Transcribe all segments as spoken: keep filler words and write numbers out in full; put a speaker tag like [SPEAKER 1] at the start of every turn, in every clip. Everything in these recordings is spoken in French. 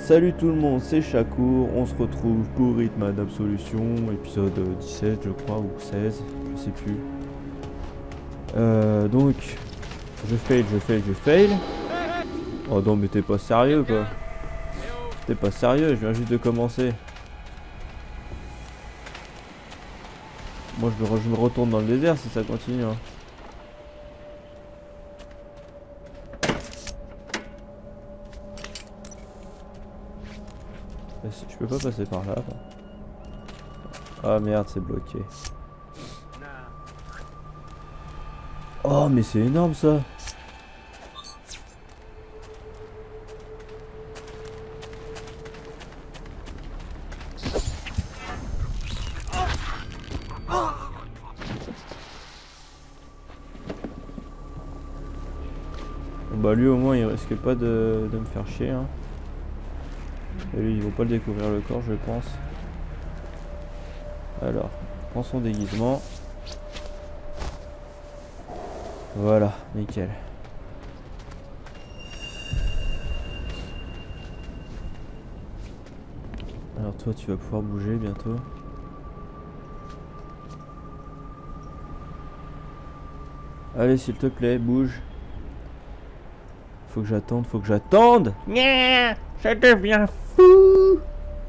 [SPEAKER 1] Salut tout le monde, c'est Shakur, on se retrouve pour Hitman Absolution, épisode dix-sept je crois, ou seize, je sais plus. Euh, donc, je fail, je fail, je fail. Oh non mais t'es pas sérieux quoi. T'es pas sérieux, je viens juste de commencer. Moi je me, je me retourne dans le désert si ça continue. Hein. Je peux pas passer par là. Ah merde, c'est bloqué. Oh mais c'est énorme ça. Bon bah lui au moins il risque pas de, de me faire chier hein. Et lui ils vont pas le découvrir le corps je pense. Alors, prends son déguisement. Voilà, nickel. Alors toi tu vas pouvoir bouger bientôt. Allez s'il te plaît, bouge. Faut que j'attende, faut que j'attende. Nya, ça devient fou.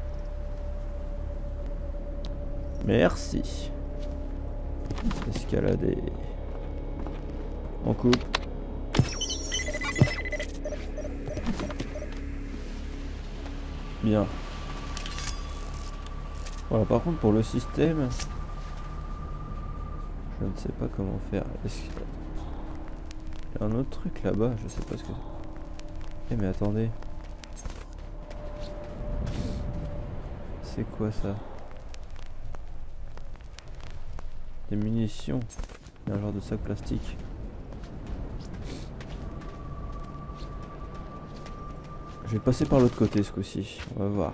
[SPEAKER 1] Merci. Escalader. On coupe. Bien. Voilà, par contre pour le système, je ne sais pas comment faire. Est-ce qu'il y a un autre truc là-bas? Je sais pas ce que c'est. Eh mais attendez. C'est quoi ça? Des munitions. Il y a un genre de sac plastique. Je vais passer par l'autre côté ce coup-ci. On va voir.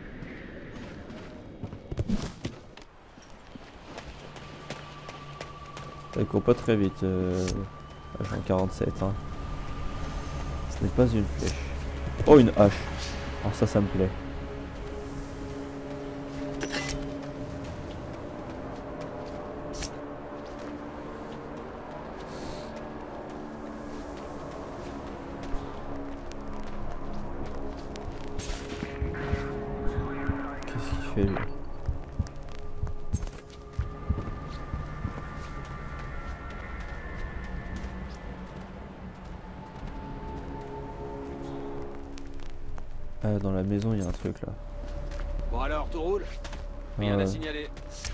[SPEAKER 1] Ça court pas très vite. Euh... Agent quarante-sept. Hein. Ce n'est pas une flèche. Oh, une hache. Alors ça, ça me plaît. Qu'est-ce qu'il fait lui? Ah, dans la maison, il y a un truc là.
[SPEAKER 2] Bon alors, tout roule? Rien
[SPEAKER 1] euh...
[SPEAKER 2] à signaler.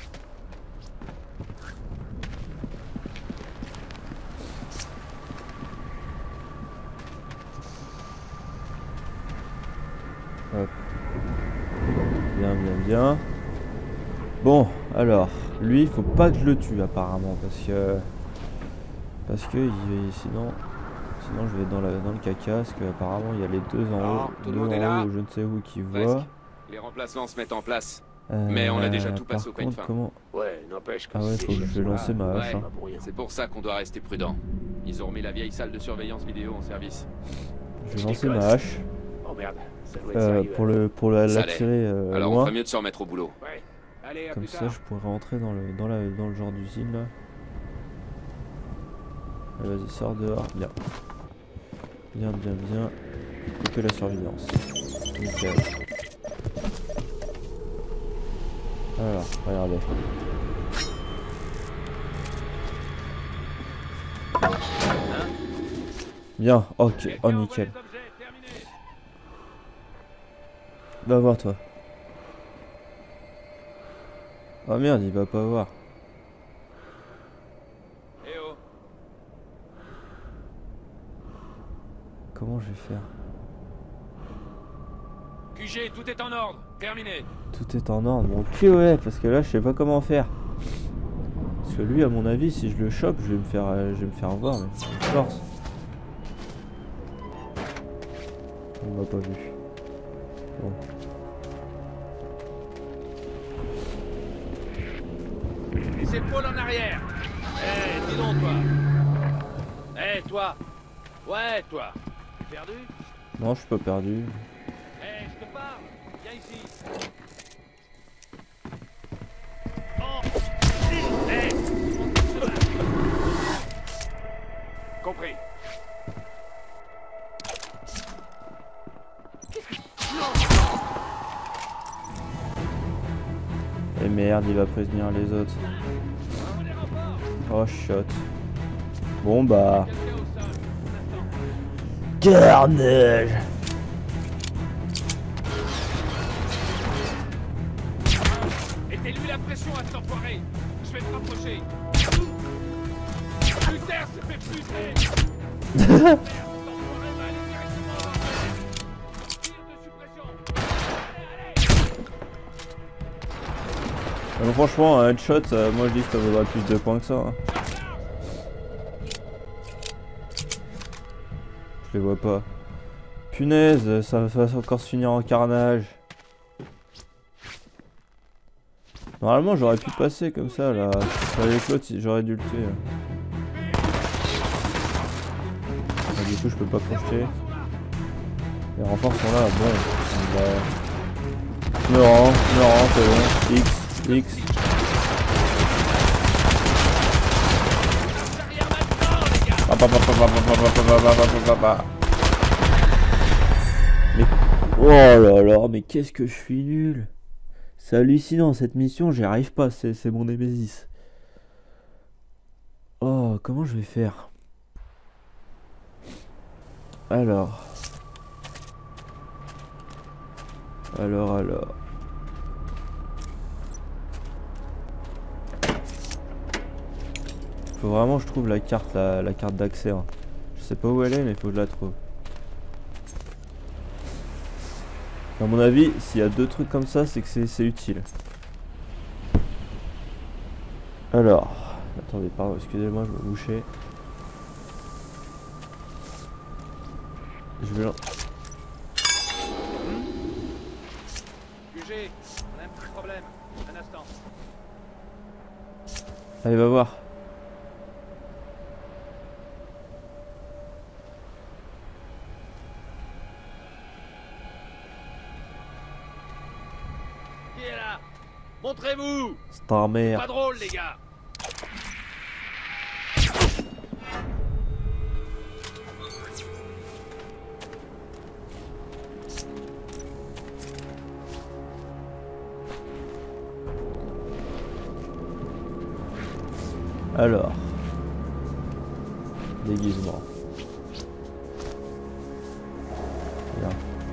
[SPEAKER 1] Hop. Bien, bien, bien. Bon, alors, lui, il faut pas que je le tue apparemment, parce que... Parce que, il, sinon... Sinon je vais dans, la, dans le caca, parce qu'apparemment il y a les deux en haut,
[SPEAKER 2] tout
[SPEAKER 1] deux
[SPEAKER 2] le monde
[SPEAKER 1] en
[SPEAKER 2] est là.
[SPEAKER 1] haut, je ne sais où qui
[SPEAKER 2] Presque.
[SPEAKER 1] voient.
[SPEAKER 2] Les remplacements se mettent en place.
[SPEAKER 1] Euh,
[SPEAKER 2] Mais on a déjà tout passé au
[SPEAKER 1] par
[SPEAKER 2] peigne
[SPEAKER 1] contre,
[SPEAKER 2] fin.
[SPEAKER 1] comment...
[SPEAKER 3] Ouais, n'empêche que
[SPEAKER 1] Ah ouais,
[SPEAKER 3] si
[SPEAKER 1] faut que
[SPEAKER 3] les
[SPEAKER 1] je vais
[SPEAKER 3] chefs
[SPEAKER 1] lancer
[SPEAKER 3] sont là,
[SPEAKER 1] ma hache.
[SPEAKER 2] Ouais,
[SPEAKER 1] Hein.
[SPEAKER 2] c'est pour ça qu'on doit rester prudent. Ils ont remis la vieille salle de surveillance vidéo en service.
[SPEAKER 1] Je vais
[SPEAKER 3] Je
[SPEAKER 1] lancer
[SPEAKER 3] déconne.
[SPEAKER 1] ma hache.
[SPEAKER 3] Oh merde, ça doit être
[SPEAKER 1] Euh,
[SPEAKER 3] sérieux.
[SPEAKER 1] pour le pour la,
[SPEAKER 2] Ça
[SPEAKER 1] la
[SPEAKER 2] l'est.
[SPEAKER 1] tirer euh,
[SPEAKER 2] Alors on
[SPEAKER 1] loin.
[SPEAKER 2] ferait mieux de se remettre au boulot.
[SPEAKER 3] Ouais. Allez, à
[SPEAKER 1] Comme
[SPEAKER 3] plus
[SPEAKER 1] ça
[SPEAKER 3] tard.
[SPEAKER 1] je pourrais rentrer dans le dans la dans le genre d'usine là. Allez, vas-y, sors dehors. Bien. Bien, bien, bien. Et que la surveillance. Nickel. Alors, regardez. Bien, ok, oh nickel. Va voir toi. Oh merde, il va pas voir.
[SPEAKER 2] Eh oh.
[SPEAKER 1] Comment je vais faire?
[SPEAKER 2] Q G, tout est en ordre. Terminé.
[SPEAKER 1] Tout est en ordre. Bon, ok, ouais, parce que là, je sais pas comment faire. Parce que lui, à mon avis, si je le chope, je vais me faire, euh, je vais me faire voir, mais de force. On m'a pas vu. Bon.
[SPEAKER 3] Les épaules en arrière. Eh, dis donc, toi. Eh, toi. Ouais, toi. T'es perdu?
[SPEAKER 1] Non, je suis pas perdu.
[SPEAKER 3] Eh, je te parle. Viens ici. Oh. Eh. Compris.
[SPEAKER 1] Et merde, il va prévenir les autres. Oh shot. Bon bah. Carnage.
[SPEAKER 3] Mettez-lui la pression à cet enfoiré. Je vais te rapprocher. Luther se fait flûter. Cet enfoiré va aller directement à l'armée. Tire de suppression. Allez, allez.
[SPEAKER 1] Donc, franchement, un headshot, euh, moi je dis que ça vaudra plus de points que ça. Hein. Je les vois pas. Punaise, ça va encore se finir en carnage. Normalement j'aurais pu passer comme ça là. Avec l'autre j'aurais dû le tuer. Ah, du coup je peux pas projeter. Les renforts sont là, bon. Bah... Je me rends, je me rends, c'est bon. X, X. Mais... Oh là là, mais qu'est-ce que je suis nul. C'est hallucinant, cette mission, j'y arrive pas, c'est mon Némésis. Oh, comment je vais faire? Alors. Alors, alors. Faut vraiment que je trouve la carte, la, la carte d'accès. Hein. Je sais pas où elle est, mais faut que je la trouve. À mon avis, s'il y a deux trucs comme ça, c'est que c'est utile. Alors, attendez, pardon, excusez-moi, je vais me boucher. Je vais...
[SPEAKER 3] Q G, on a un petit problème. Un instant.
[SPEAKER 1] Allez, va voir.
[SPEAKER 3] Qui est là? Montrez-vous!
[SPEAKER 1] C'est ta mère.
[SPEAKER 3] Pas drôle, les gars!
[SPEAKER 1] Alors. Déguisement. Bien.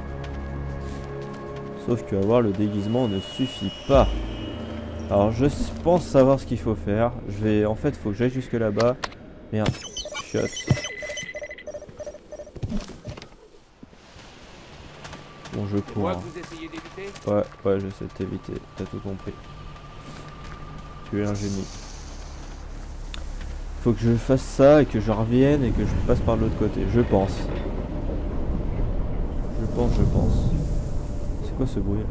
[SPEAKER 1] Sauf que avoir le déguisement ne suffit pas. Alors je pense savoir ce qu'il faut faire. Je vais, en fait, il faut que j'aille jusque là-bas. Merde. Shot. Bon, je cours.
[SPEAKER 3] Moi
[SPEAKER 1] Hein.
[SPEAKER 3] que vous essayez d'éviter?
[SPEAKER 1] Ouais, ouais, j'essaie de t'éviter. T'as tout compris. Tu es un génie. Faut que je fasse ça et que je revienne et que je passe par l'autre côté. Je pense. Je pense, je pense. C'est quoi ce bruit?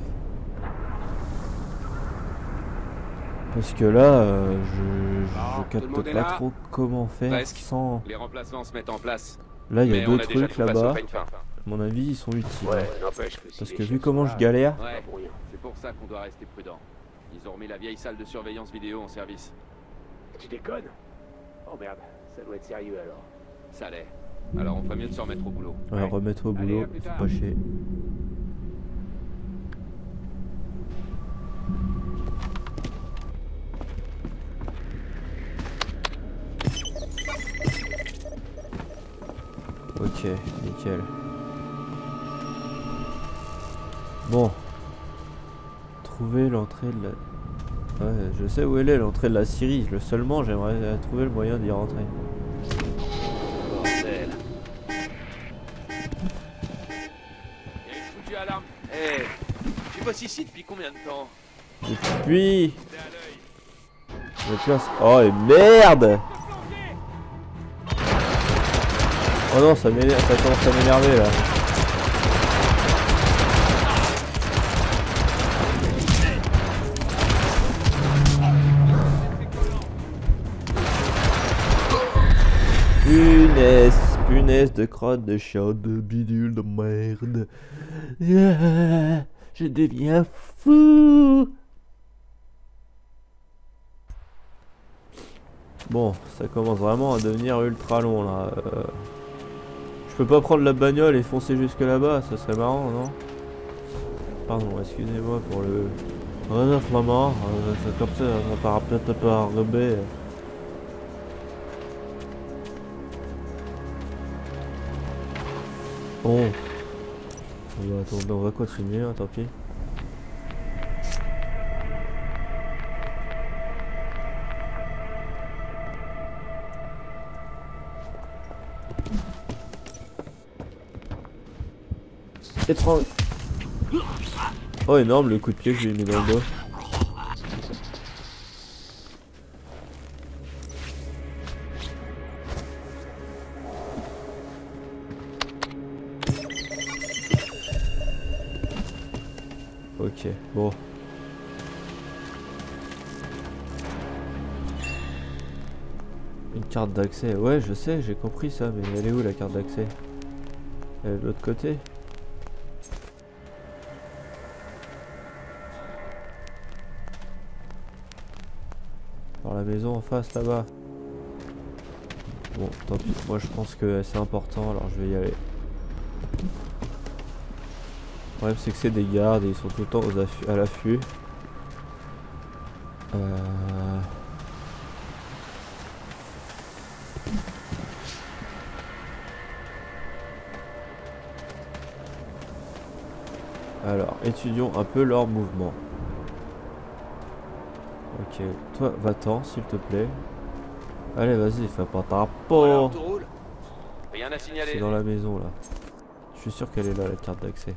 [SPEAKER 1] Parce que là, euh, je, je capte pas trop comment faire
[SPEAKER 2] Presque.
[SPEAKER 1] sans...
[SPEAKER 2] Les remplacements se mettent en place.
[SPEAKER 1] Là, il y a
[SPEAKER 2] Mais
[SPEAKER 1] deux
[SPEAKER 2] on a déjà
[SPEAKER 1] trucs
[SPEAKER 2] tout passé au
[SPEAKER 1] là-bas.
[SPEAKER 2] peigne fin.
[SPEAKER 1] À mon avis, ils sont utiles.
[SPEAKER 4] Ouais, n'empêche que si
[SPEAKER 1] Parce
[SPEAKER 4] les
[SPEAKER 1] que
[SPEAKER 4] chefs
[SPEAKER 1] vu comment
[SPEAKER 4] sont
[SPEAKER 1] je
[SPEAKER 4] là,
[SPEAKER 1] galère...
[SPEAKER 2] Ouais,
[SPEAKER 4] c'est pas pour rien.
[SPEAKER 2] c'est pour ça qu'on doit rester prudent. Ils ont remis la vieille salle de surveillance vidéo en service.
[SPEAKER 4] Tu déconnes? Oh merde, ça doit être sérieux alors.
[SPEAKER 2] Ça l'est. Alors on ferait mieux de se remettre au boulot.
[SPEAKER 1] Ouais, remettre au boulot,
[SPEAKER 3] Allez, à plus
[SPEAKER 1] faut
[SPEAKER 3] tard.
[SPEAKER 1] pas chier. Ok, nickel. Bon. Trouver l'entrée de la... Ouais, je sais où elle est, l'entrée de la Syrie. Le seulement, j'aimerais trouver le moyen d'y rentrer.
[SPEAKER 4] Bordel.
[SPEAKER 3] Il y a une foutue alarme.
[SPEAKER 2] Eh, tu bosses ici depuis combien de temps?
[SPEAKER 1] Depuis...
[SPEAKER 3] C'est à l'œil.
[SPEAKER 1] Depuis un- Oh, et merde! Oh non, ça m'énerve, ça commence à m'énerver là. Punaise, Punaise de crotte de chat de bidule de merde. Ah, je deviens fou. Bon, ça commence vraiment à devenir ultra long là. Euh, je peux pas prendre la bagnole et foncer jusque là-bas, ça serait marrant, non? Pardon, excusez-moi pour le... Ouais, flamand, euh, c'est comme ça, ça part peut-être un peu enrobé. Bon. On va, attendre, on va continuer, hein, tant pis. Étrange. Oh énorme le coup de pied que je lui ai mis dans le dos. Ok, bon. Une carte d'accès, ouais je sais, j'ai compris ça, mais elle est où la carte d'accès? Elle est de l'autre côté? Dans la maison en face là-bas. Bon, tant pis, moi je pense que c'est important, alors je vais y aller. Le problème c'est que c'est des gardes et ils sont tout le temps aux affûts, à l'affût. Euh... Alors, étudions un peu leur mouvement. Ok, toi va-t'en s'il te plaît. Allez vas-y, fais pas ta
[SPEAKER 2] Alors,
[SPEAKER 1] peau.
[SPEAKER 2] tout roule. Rien à
[SPEAKER 1] C'est
[SPEAKER 2] signaler.
[SPEAKER 1] dans la maison là. Je suis sûr qu'elle est là la carte d'accès.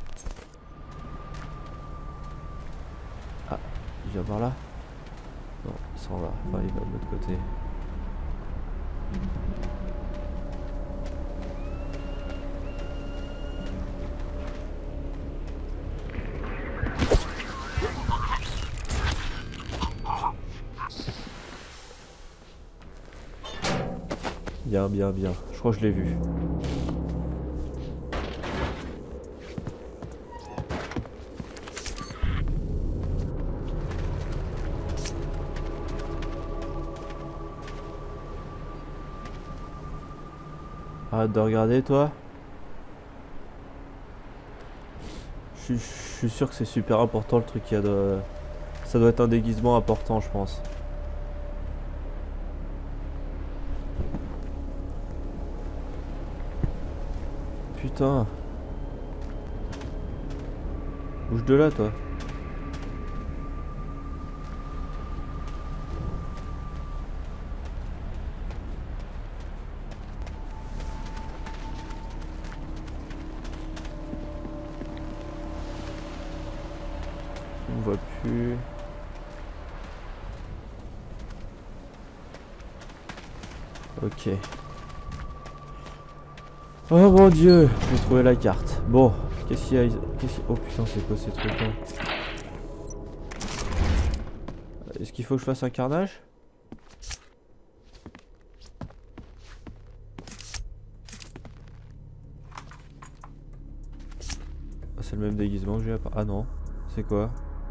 [SPEAKER 1] Ah, il vient par là? Non, il s'en va. Enfin, il va de l'autre côté. Bien, bien, bien. Je crois que je l'ai vu. Arrête de regarder, toi. Je suis, je suis sûr que c'est super important le truc qu'il y a de... Ça doit être un déguisement important, je pense. Putain. Bouge de là, toi. On voit plus. Ok. Oh mon dieu, j'ai trouvé la carte. Bon, qu'est-ce qu'il y a? Qu'est-ce qu'il... Oh putain, c'est quoi ces trucs là? Est-ce qu'il faut que je fasse un carnage? Ah, c'est le même déguisement que j'ai à part. Ah non, c'est quoi?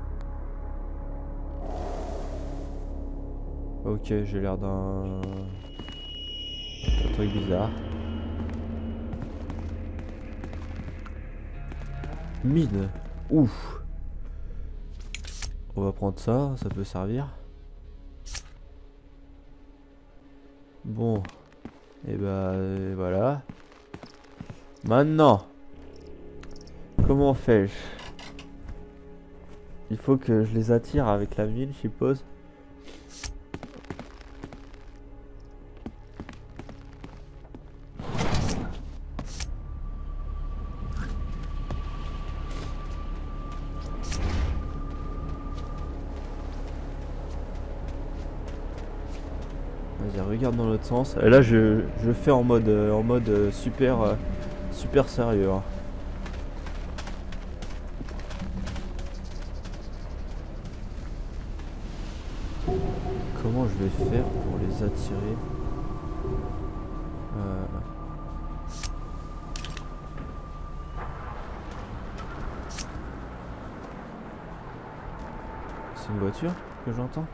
[SPEAKER 1] Ok, j'ai l'air d'un... un truc bizarre. Mine. Ouf. On va prendre ça, ça peut servir. Bon. Et bah et voilà. Maintenant. Comment on fait? Il faut que je les attire avec la mine, je suppose. Vas-y, regarde dans l'autre sens. Et là, je, je fais en mode, euh, en mode euh, super, euh, super sérieux. Hein. Comment je vais faire pour les attirer? euh... une voiture que j'entends.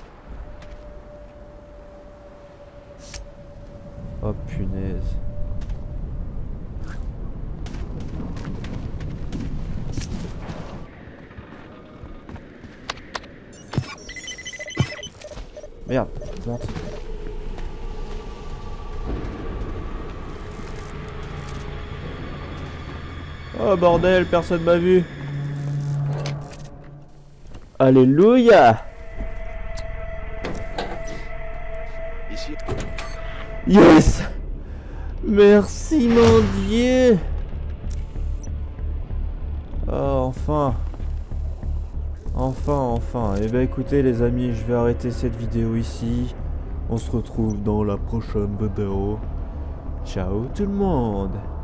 [SPEAKER 1] Oh punaise. Merde, monte. Oh bordel, personne m'a vu. Alléluia.
[SPEAKER 2] Ici.
[SPEAKER 1] Yes. Merci mon Dieu. Oh, enfin. Enfin, enfin. Et bah écoutez les amis, je vais arrêter cette vidéo ici. On se retrouve dans la prochaine vidéo. Ciao tout le monde.